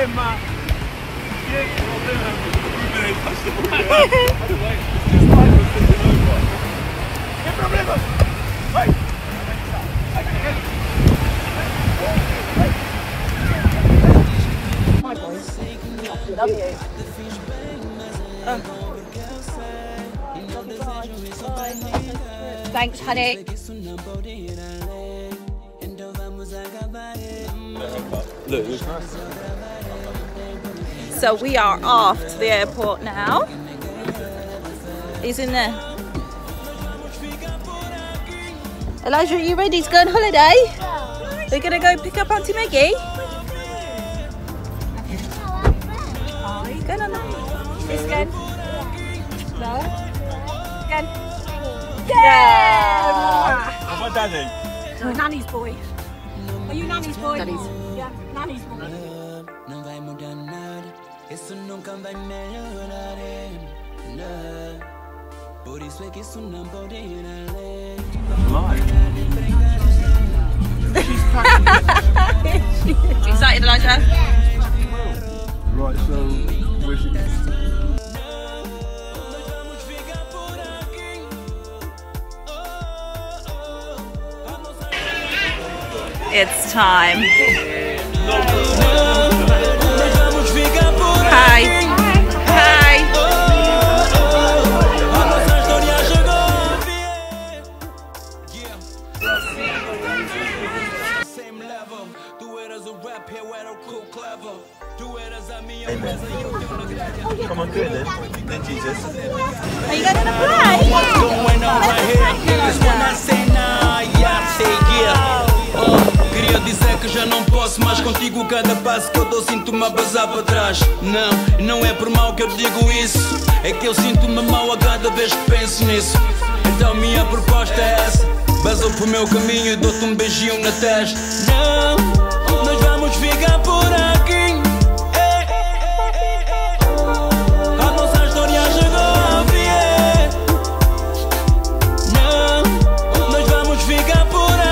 problema. Quem problema? Que problema? Vai. My boys. Love you. Thanks, honey. Look, it was nice. So we are off to the airport now. He's in there. Elijah, are you ready to go on holiday? We're going to go pick up Auntie Maggie. Oh, he's going on this again. No. Again. Yeah! How about Daddy? No, Nanny's boy. Are you Nanny's boy? Daddy's. Yeah, Nanny's boy. Não vai mudar nada, isso nunca vai melhorar. Por isso é que isso não pode ir além. Excited, Elijah? Right, so where's it? It's time. Hi. Hi. Come on, do it then. Then Jesus. Are you going to play? Queria dizer que já não posso mais contigo. Cada passo que eu dou sinto-me a basar para trás. Não é por mal que eu digo isso. É que eu sinto-me mal a cada vez que penso nisso. Então minha proposta é essa. Basou pro meu caminho e dou-te um beijinho na testa. Não, nós vamos ficar por aqui. A nossa história chegou ao fim. Não, nós vamos ficar por aqui.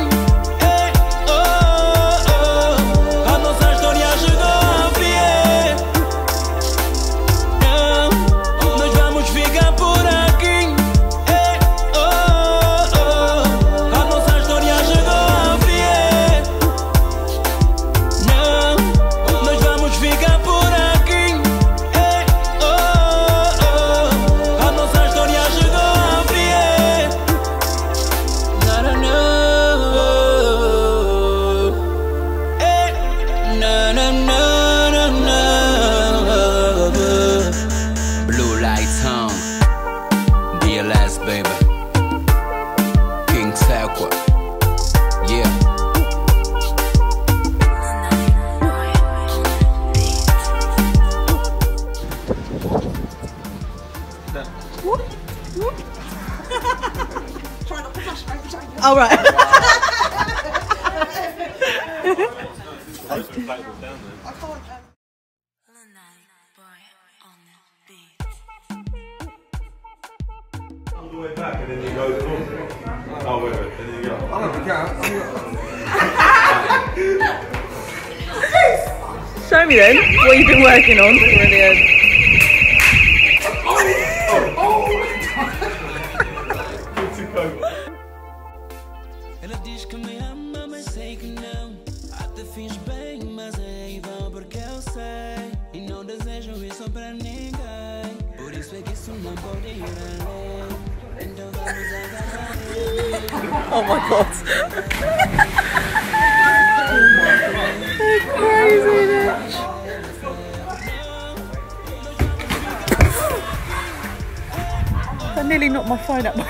All right. All the way back and then you go boom. Oh wait, and then you go. I don't know. Show me then what you've been working on. Brilliant. Ela diz que me ama, mas sei que não. Até fiz bem, mas é igual porque eu sei. E não desejo isso pra ninguém. Por isso é que isso não pode ir além. Então vamos agarrar. Oh my god. Craziness. I nearly knocked my phone up.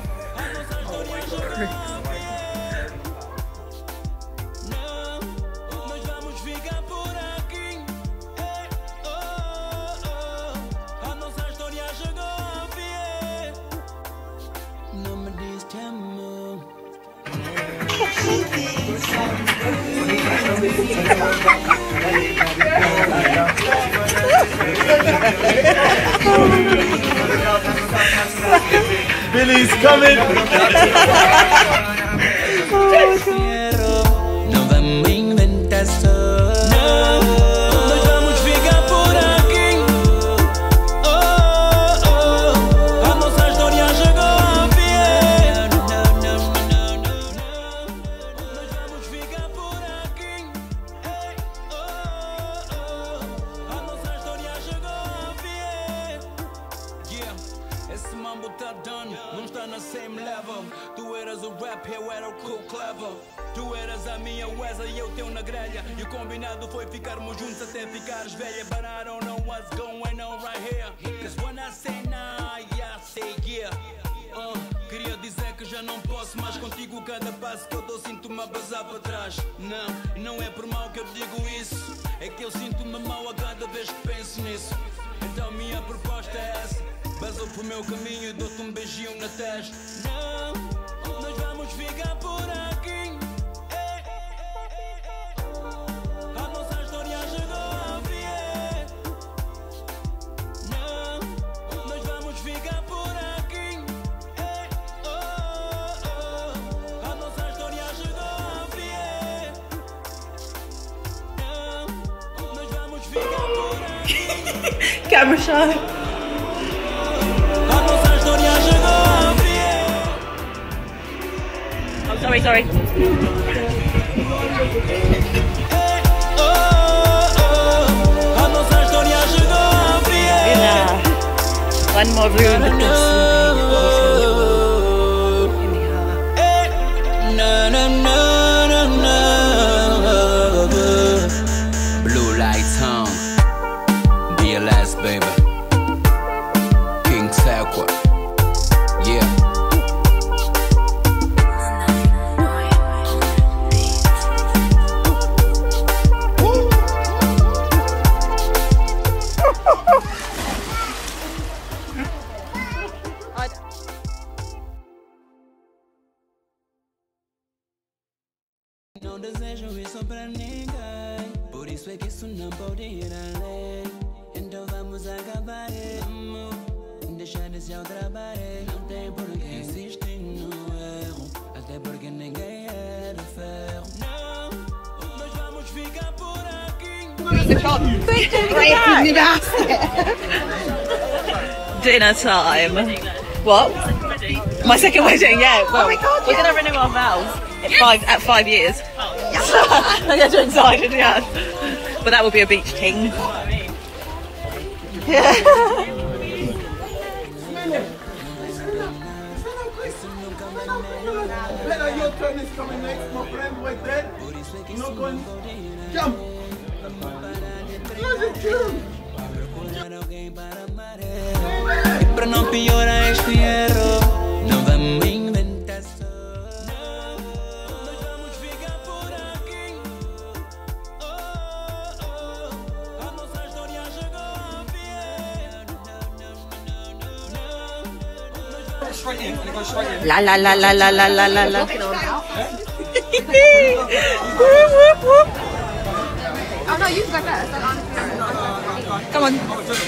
Billy's coming! Não vamos inventar só. Não, tá na same level. Tu eras o rap, eu era o cool clever. Tu eras a minha Wesley e eu teu na grelha. E o combinado foi ficarmos juntos até ficares velha. But I don't know what's going on right here. Cause when I say nah, yeah, I say yeah. Queria dizer que já não posso mais contigo. Cada passo que eu dou sinto-me a basar para trás. Não é por mal que eu digo isso. É que eu sinto-me mal a cada vez que penso nisso. Então minha proposta é essa. Basou pro meu caminho e dou-te um beijinho na testa. Não, nós vamos ficar por aqui. A nossa história chegou ao fim. Não, nós vamos ficar por aqui. A nossa história chegou ao fim. Não, nós vamos ficar por aqui. Camera shy. Oh, sorry. One more room with Blue lights on. BLS, baby. King Sakwa. Yeah. Não desejo isso pra ninguém. Por isso é que isso não pode ir além. Então vamos acabar. Deixar de se ao trabalho. Não tem por que insistir no erro. Até porque ninguém é de ferro. Não, nós vamos ficar por aqui. Dinner time. What? My second wedding, yeah. Well, we're going to renew our vows at 5 years. I get too excited, yeah. But that will be a beach thing. Yeah. Your turn is coming next, my friend. Wait there. You're not going. Jump. Para não piorar este erro, não vamos inventar só. Nós vamos ficar por aqui. A nossa história chegou ao fim. La la la la la la la la la. Oh no, you can go first. Come on.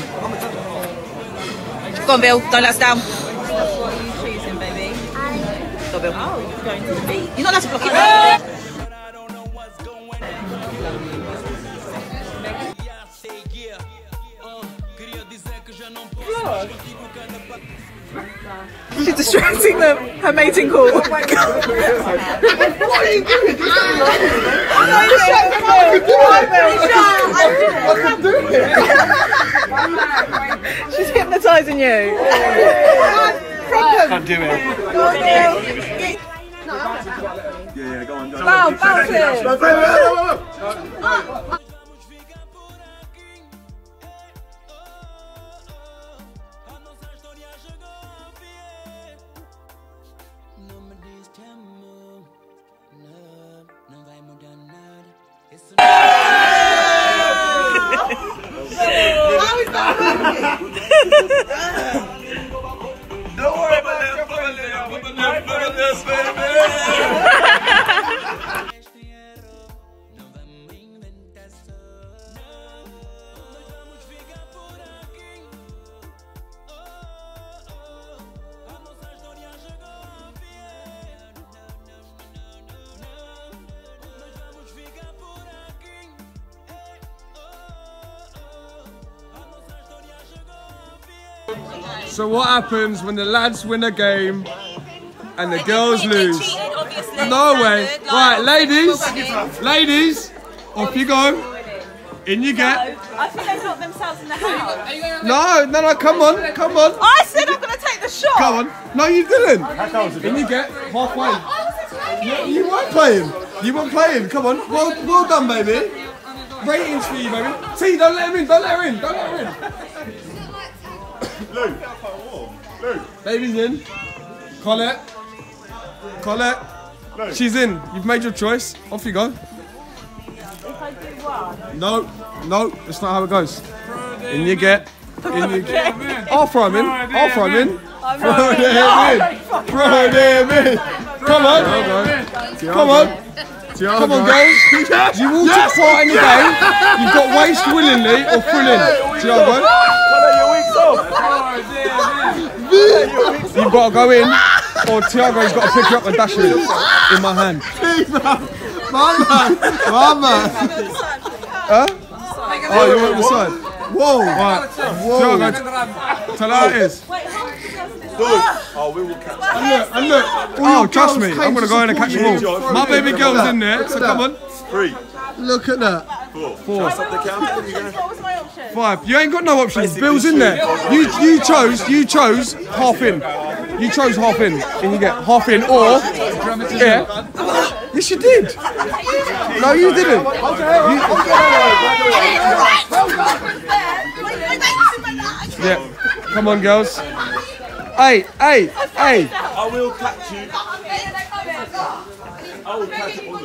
Go on, Bill. Don't let us down. What are you choosing, baby? Go, Bill. Oh, you're going to the beach. You're not allowed to block it. She's distracting them. Her mating call. Oh my god. What are you doing? She's hypnotising you. Can't do it. Yeah, go on. Bounce it. Don't worry about this, baby. So what happens when the lads win a game and the girls lose? No way. Right, ladies, off you go. In you get. I think they got themselves in the house. No, come on. I said I'm going to take the a shot. Come on. No, you didn't. How was it? And you get halfway. You weren't playing. You weren't playing. Come on. Well done, baby. Ratings for you, baby. T, don't let him in. Don't let her in. Don't let her in. Luke. Luke. Baby's in. Colette. Colette. She's in. You've made your choice. Off you go. If I do one. No, that's not how it goes. In you get. I'll throw him in. I'll throw him in. Throw him in. Throw him in. Come on. Come on. Come on, girls. You all took part in the game. You've got waste willingly or full in. Tiago. You've got to go in, or Tiago's got to pick you up and dash you in my hand. Mama. Huh? Oh, you're on the side. Whoa. Right. Tiago, tell her how it is. Oh, we will catch. And look. Oh, trust me, I'm going to go in and catch them all. My baby girl's in there, so come on. 3. Look at that. 4. What was my option? 5. You ain't got no options. Bill's in there. You chose half in. You chose half in, and you get half in or yeah. Yes, you did. No, you didn't. Yeah. Come on, girls. Hey. I will catch you. I will catch you.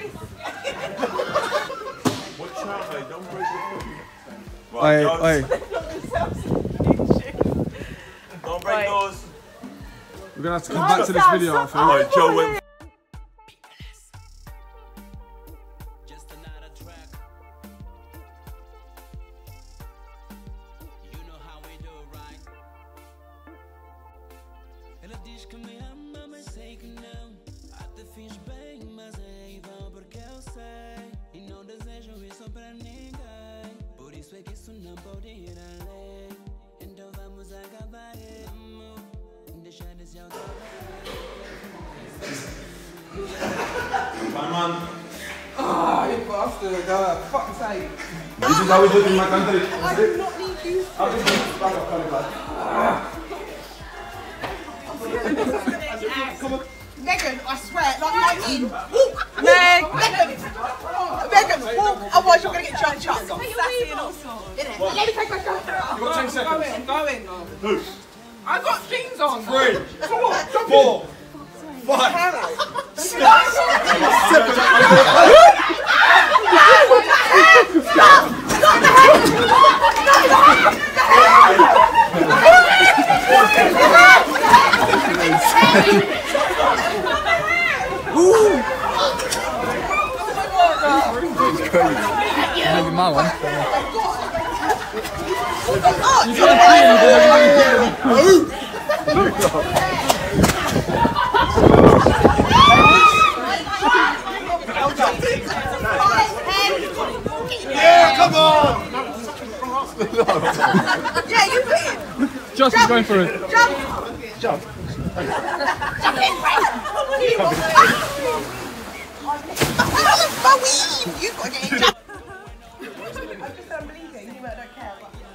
Watch out, mate. Don't break your foot. Right, don't break those. We're gonna have to come back to this video, I think. Alright, Joe went. Just another track. You know how we do, right? Ela diz que me ama, mas sei que não. Até fiz bem, mas é vão porque eu sei. E não desejo isso pra ninguém. Por isso é que isso não pode ir além. Então vamos acabar. Deixa desse auto. Man. Ah, you bastard. Fuck's sake. This is how we do it in my country. I do not need you. Megan, I swear, like in. Walk! Megan, walk! Otherwise you're going to get Joe chucked. Sassy and all sorts. Let me take my shirt off. You've got 10 seconds. Go in. Who? I've got jeans on. 3, 4, 5. Maybe my one. Yeah, come on! Yeah, you win. Justin's going for it. Jump. Jump. Jump in, Frank. You've got to get in. Jump. I'm just unbelieving. You don't care.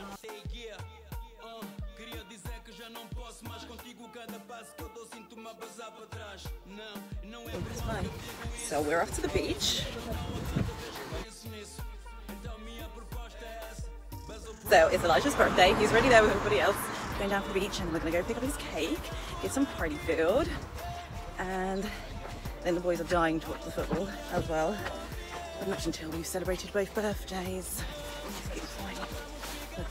Queria dizer que já não posso mais contigo. Cada passo que eu dou sinto uma bazar para trás. Não é So we're off to the beach. So it's Elijah's birthday. He's already there with everybody else. Going down to the beach, and we're gonna go pick up his cake, get some party food, and then the boys are dying to watch the football as well. But not until we've celebrated both birthdays. Look.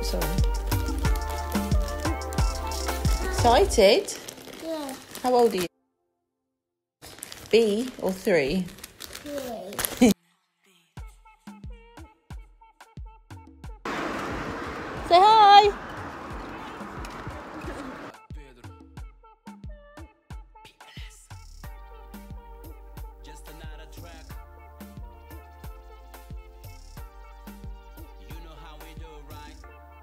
Sorry. Excited? Yeah. How old are you? B or 3? 3. Say hi! Just another track. You know how we do, right?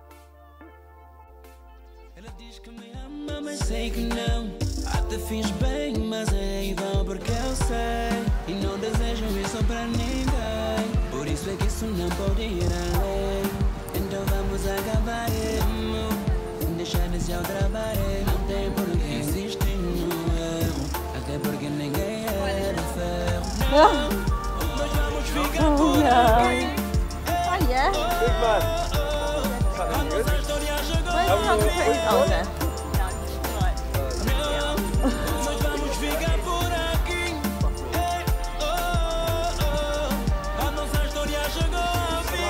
Ela diz que me ama, mas sei que não. Até fiz bem, mas é em vão porque eu sei. E não desejo isso pra ninguém. Por isso é que isso não pode ir além. Então vamos acabar, deixar desse ao trabalho. Não tem por que insistir no erro, até porque ninguém é de ferro. Não, nós vamos ficar por aqui. Oh yeah. Big man. A nossa história chegou. Oh no. Nós vamos ficar por aqui. A nossa história chegou ao fim.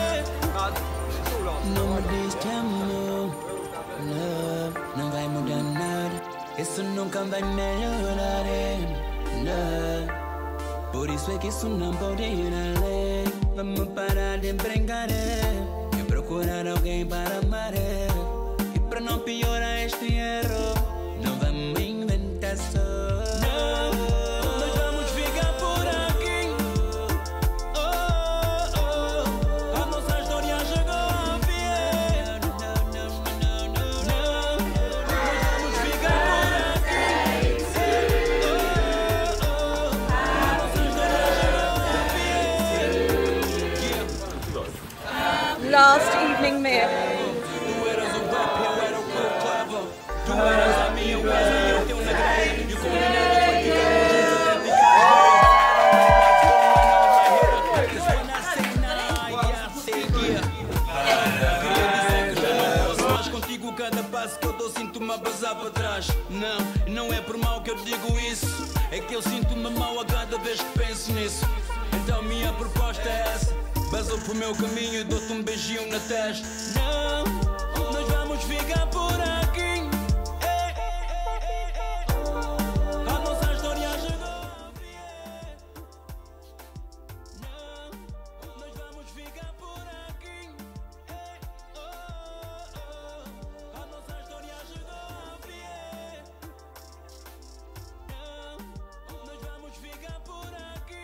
Não me diz que amo. Não vai mudar nada. Isso nunca vai melhorar. Não. Por isso é que isso não pode ir além. Vamos parar de brincar e procurar alguém para amar. E para não piorar este erro, não vamos inventar só. Não, nós vamos ficar por aqui. A nossa história chegou ao fim. Não, nós vamos ficar por aqui. A nossa história chegou ao fim. Last evening meal. Tu eras o rap, eu era o clavo. Tu eras a minha, eu era o teu na grade. E o combinado foi que ficamos juntos até ficar. Mas contigo cada passo que eu dou sinto-me a passar para trás. Não é por mal que eu digo isso. É que eu sinto-me mal a cada vez que penso nisso. Então minha proposta é essa. Basou pro meu caminho e dou-te um beijinho na testa. Não, nós vamos ficar por aqui. A nossa história chegou ao fim. Não, nós vamos ficar por aqui. A nossa história chegou ao fim. Não, nós vamos ficar por aqui.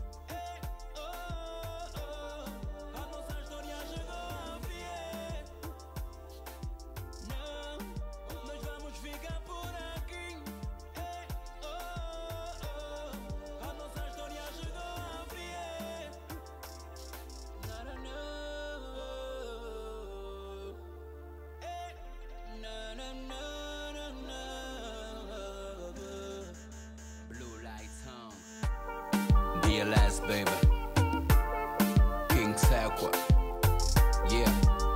A nossa história chegou ao fim. Não, nós vamos ficar por aqui. A nossa história chegou ao fim. Blue lights on. DLS, baby. King Sakwa. Yeah.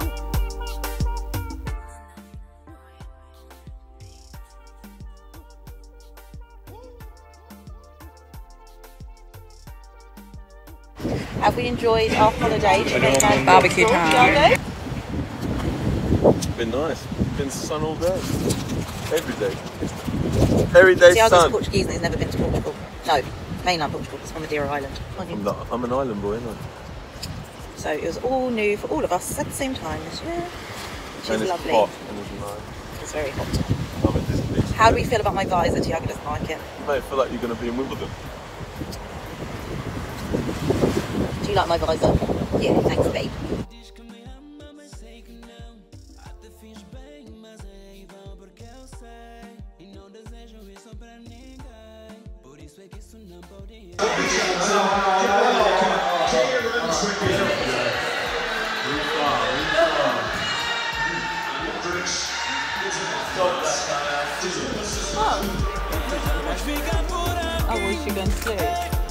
Have we enjoyed our holiday? Chicken barbecue time. Been nice. Been sun all day. Every day. Every day Tiago's sun. Portuguese and he's never been to Portugal. No, mainland Portugal. He's from Madeira Island. I'm an island boy, ain't I? So it was all new for all of us at the same time this year. Which And is it's lovely. hot and it's nice. It's very hot. I'm at this beach. How do we feel about my visor? Tiago doesn't like it. Mate, I feel like you're going to be in Wimbledon. Do you like my visor? Yeah, thanks, babe. Diz que me ama, mas sei que não. Até fiz bem, mas é em vão porque eu sei. E não desejo isso pra ninguém. Por isso é que isso não pode ir. Oh, was she going to sleep?